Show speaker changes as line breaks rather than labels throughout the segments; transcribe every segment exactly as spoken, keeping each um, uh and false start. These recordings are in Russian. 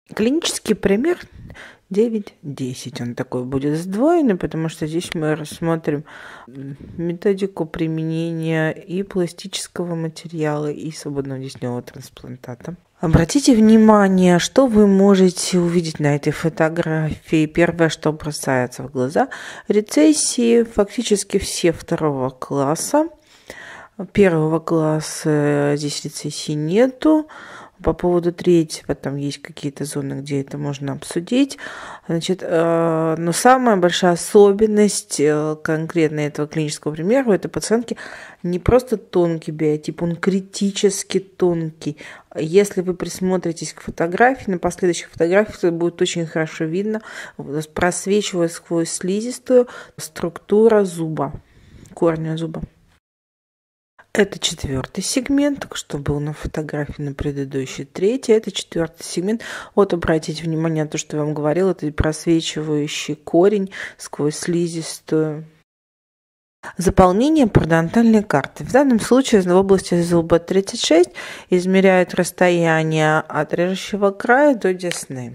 Клинический пример девять десять. Он такой будет сдвоенный, потому что здесь мы рассмотрим методику применения и пластического материала, и свободного десневого трансплантата. Обратите внимание, что вы можете увидеть на этой фотографии. Первое, что бросается в глаза – рецессии фактически все второго класса. Первого класса здесь рецессий нету. По поводу третьего, там есть какие-то зоны, где это можно обсудить. Значит, но самая большая особенность конкретно этого клинического примера – это пациентки не просто тонкий биотип, он критически тонкий. Если вы присмотритесь к фотографии, на последующих фотографиях это будет очень хорошо видно, просвечивая сквозь слизистую структура зуба, корня зуба. Это четвертый сегмент, что был на фотографии на предыдущей, третий. Это четвертый сегмент. Вот обратите внимание на то, что я вам говорила, это просвечивающий корень сквозь слизистую. Заполнение пародонтальной карты. В данном случае в области зуба тридцать шесть измеряют расстояние от режущего края до десны.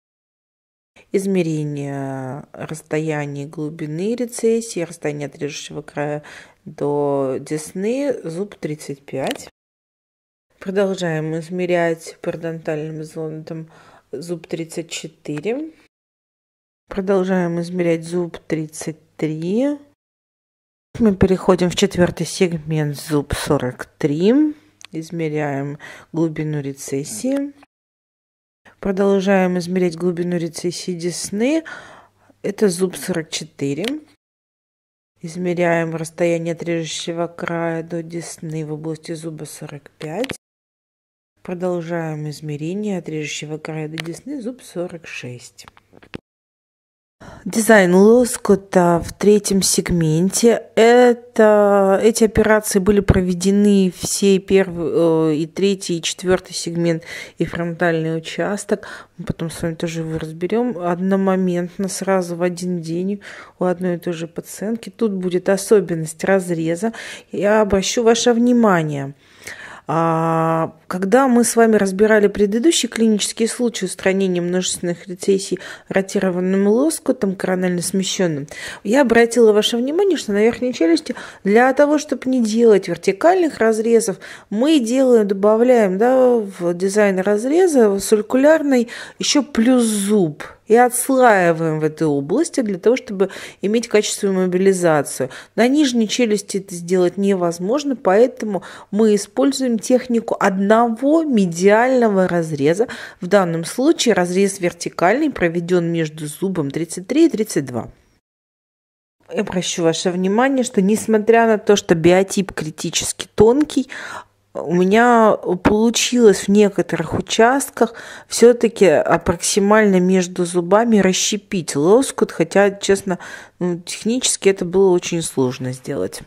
Измерение расстояния глубины рецессии, расстояние от режущего края до десны, зуб тридцать пять. Продолжаем измерять пародонтальным зондом зуб тридцать четыре. Продолжаем измерять зуб тридцать три. Мы переходим в четвертый сегмент, зуб сорок три. Измеряем глубину рецессии. Продолжаем измерять глубину рецессии десны. Это зуб сорок четыре. Измеряем расстояние от режущего края до десны в области зуба сорок пять. Продолжаем измерение от режущего края до десны, зуб сорок шесть. Дизайн лоскута в третьем сегменте. Это, эти операции были проведены все первый, и третий, и четвертый сегмент, и фронтальный участок. Мы потом с вами тоже его разберем. Одномоментно, сразу в один день у одной и той же пациентки. Тут будет особенность разреза. Я обращу ваше внимание. Когда мы с вами разбирали предыдущий клинический случай устранения множественных рецессий ротированным лоскутом, коронально смещенным, я обратила ваше внимание, что на верхней челюсти для того, чтобы не делать вертикальных разрезов, мы делаем, добавляем, да, в дизайн разреза сулькулярный еще плюс зуб. И отслаиваем в этой области для того, чтобы иметь качественную мобилизацию. На нижней челюсти это сделать невозможно, поэтому мы используем технику одного медиального разреза. В данном случае разрез вертикальный проведен между зубом тридцать три и тридцать два. Я прошу ваше внимание, что несмотря на то, что биотип критически тонкий, у меня получилось в некоторых участках все-таки аппроксимально между зубами расщепить лоскут, хотя, честно, ну, технически это было очень сложно сделать.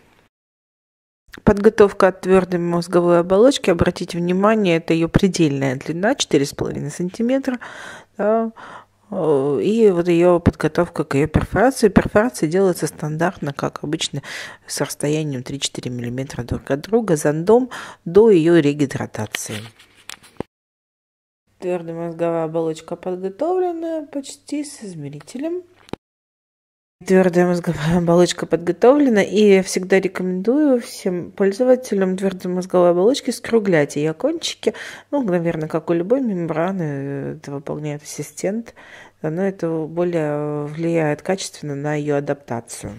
Подготовка от твердой мозговой оболочки, обратите внимание, это ее предельная длина, четыре с половиной сантиметра, да, и вот ее подготовка к ее перфорации. Перфорация делается стандартно, как обычно, с расстоянием три-четыре миллиметра друг от друга, зондом до ее регидратации. Твердая мозговая оболочка подготовлена почти с измерителем. Твердая мозговая оболочка подготовлена, и я всегда рекомендую всем пользователям твердой мозговой оболочки скруглять ее кончики. Ну, наверное, как у любой мембраны, это выполняет ассистент, но это более влияет качественно на ее адаптацию.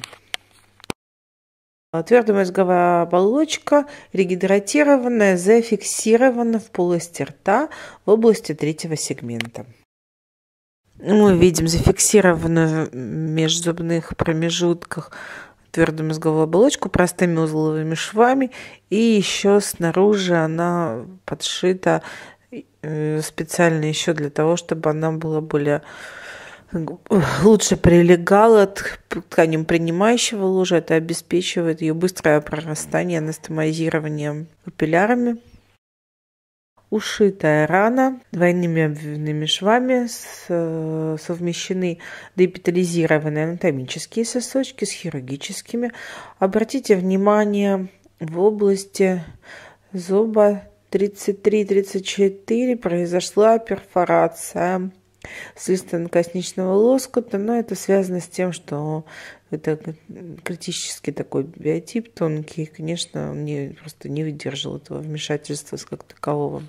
Твердая мозговая оболочка регидратированная, зафиксирована в полости рта в области третьего сегмента. Мы видим зафиксированную в межзубных промежутках твердую мозговую оболочку простыми узловыми швами, и еще снаружи она подшита специально еще для того, чтобы она была более лучше прилегала к тканям принимающего ложа. Это обеспечивает ее быстрое прорастание анастомозированием капиллярами. Ушитая рана двойными обвивными швами, совмещены деэпителизированные анатомические сосочки с хирургическими. Обратите внимание в области зуба тридцать три тридцать четыре произошла перфорация слизистонокосничного лоскута, но это связано с тем, что это критически такой биотип тонкий, конечно, он не, просто не выдержал этого вмешательства как такового.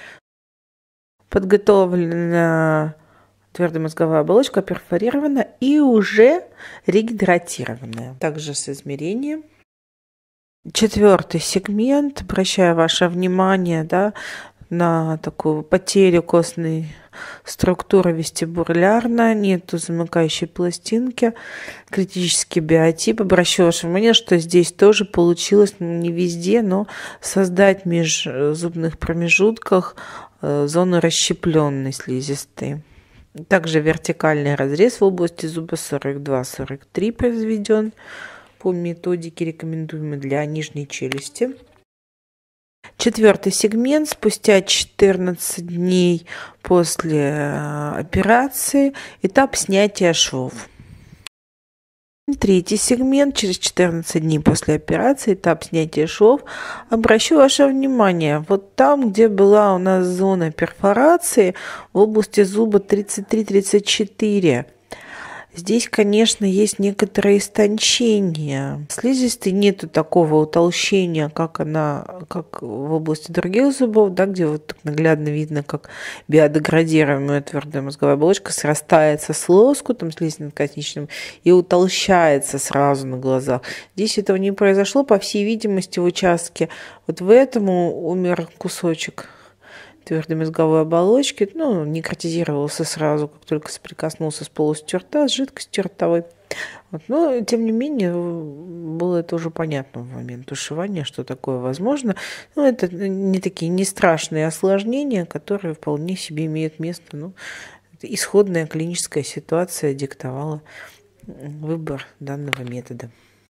Подготовлена твердая мозговая оболочка, перфорирована и уже регидратированная. Также с измерением. Четвертый сегмент, обращаю ваше внимание, да, на такую потерю костной структуры вестибулярной, нету замыкающей пластинки, критический биотип. Обращаю ваше внимание, что здесь тоже получилось, ну, не везде, но создать в межзубных промежутках зону расщепленной слизистой. Также вертикальный разрез в области зуба сорок два сорок три произведен по методике, рекомендуемой для нижней челюсти. Четвертый сегмент спустя четырнадцать дней после операции, этап снятия швов. Третий сегмент через четырнадцать дней после операции, этап снятия швов. Обращу ваше внимание, вот там, где была у нас зона перфорации в области зуба тридцать три тридцать четыре, здесь, конечно, есть некоторое истончение. Слизистой нету такого утолщения, как она, как в области других зубов, да, где вот так наглядно видно, как биодеградируемая твердая мозговая оболочка срастается с лоскутом слизистонокосничным и утолщается сразу на глазах. Здесь этого не произошло, по всей видимости, в участке. Вот в этом умер кусочек твердой мозговой оболочки, ну, некротизировался сразу, как только соприкоснулся с полостью рта, с жидкостью ротовой. Вот. Но, тем не менее, было это уже понятно в момент ушивания, что такое возможно. Но это не такие не страшные осложнения, которые вполне себе имеют место. Ну, исходная клиническая ситуация диктовала выбор данного метода.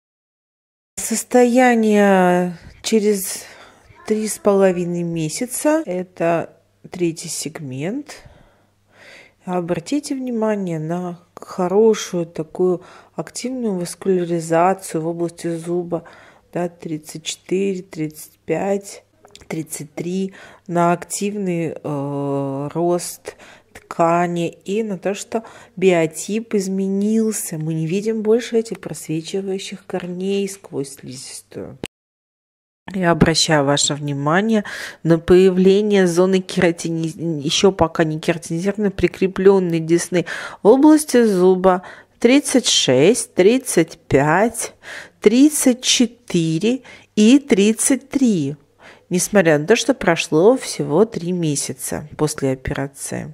Состояние через Три с половиной месяца – это третий сегмент. Обратите внимание на хорошую такую активную васкуляризацию в области зуба, да, тридцать четыре, тридцать пять, тридцать три, на активный э, рост ткани и на то, что биотип изменился. Мы не видим больше этих просвечивающих корней сквозь слизистую. Я обращаю ваше внимание на появление зоны кератини... еще пока не кератинизированной, прикрепленной десны в области зуба тридцать шесть, тридцать пять, тридцать четыре и тридцать три, несмотря на то, что прошло всего три месяца после операции.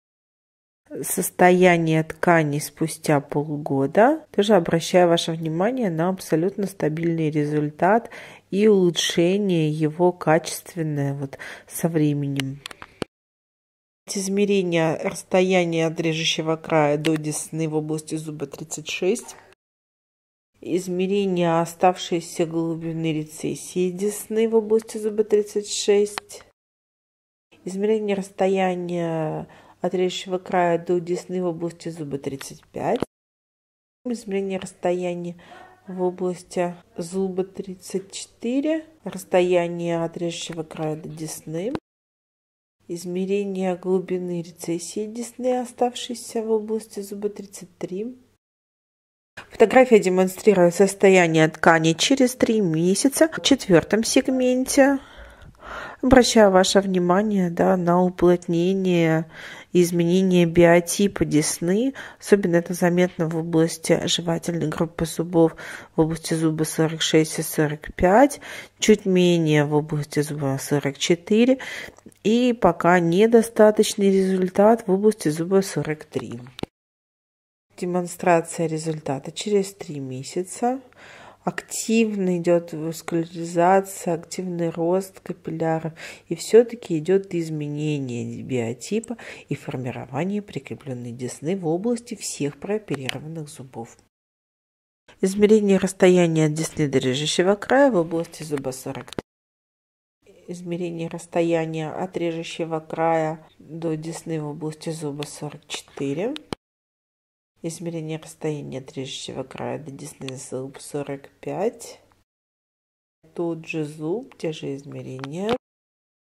Состояние тканей спустя полгода. Тоже обращаю ваше внимание на абсолютно стабильный результат и улучшение его качественное вот со временем. Измерение расстояния от режущего края до десны в области зуба тридцать шесть. Измерение оставшейся глубины рецессии десны в области зуба тридцать шесть. Измерение расстояния от режущего края до десны в области зуба тридцать пять. Измерение расстояния в области зуба тридцать четыре. Расстояние от режущего края до десны. Измерение глубины рецессии десны, оставшейся в области зуба тридцать три. Фотография демонстрирует состояние ткани через три месяца. В четвертом сегменте обращаю ваше внимание, да, на уплотнение и изменение биотипа десны. Особенно это заметно в области жевательной группы зубов, в области зуба сорок шесть и сорок пять, чуть менее в области зуба сорок четыре и пока недостаточный результат в области зуба сорок три. Демонстрация результата через три месяца. Активно идет васкуляризация, активный рост капилляров, и все-таки идет изменение биотипа и формирование прикрепленной десны в области всех прооперированных зубов. Измерение расстояния от десны до режущего края в области зуба сорок три. Измерение расстояния от режущего края до десны в области зуба сорок четыре. Измерение расстояния от режущего края до десны зуб сорок пять. Тот же зуб, те же измерения.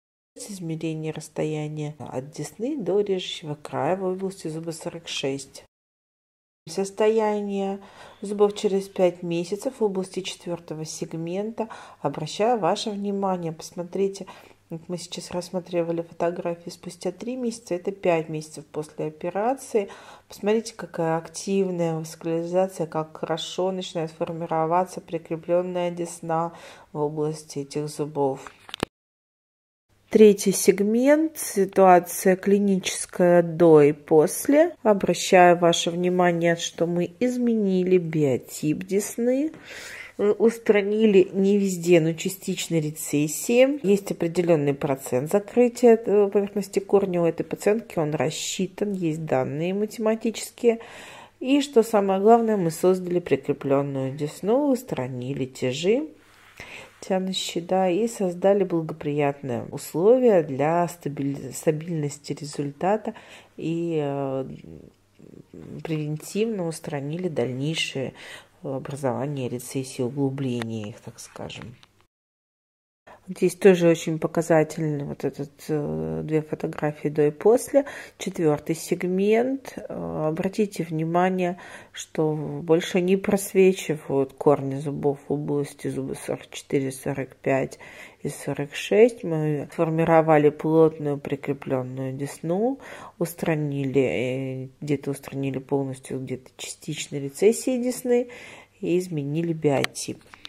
измерения расстояния от десны до режущего края в области зуба сорок шесть. Состояние зубов через пять месяцев в области четвертого сегмента. Обращаю ваше внимание, посмотрите, вот мы сейчас рассматривали фотографии спустя три месяца, это пять месяцев после операции. Посмотрите, какая активная васкуляризация, как хорошо начинает формироваться прикрепленная десна в области этих зубов. Третий сегмент, ситуация клиническая до и после. Обращаю ваше внимание, что мы изменили биотип десны, устранили не везде, но частично рецессии. Есть определенный процент закрытия поверхности корня у этой пациентки, он рассчитан, есть данные математические. И что самое главное, мы создали прикрепленную десну, устранили тяжи тянущие, да, и создали благоприятные условия для стабильности результата и э, превентивно устранили дальнейшее образование рецессии, углубление их, так скажем. Здесь тоже очень показательны вот этот э, две фотографии до и после. Четвертый сегмент. Э, обратите внимание, что больше не просвечивают корни зубов в области зуба сорок четыре, сорок пять и сорок шесть. Мы сформировали плотную прикрепленную десну, устранили, э, где-то устранили полностью, где-то частично рецессии десны и изменили биотип.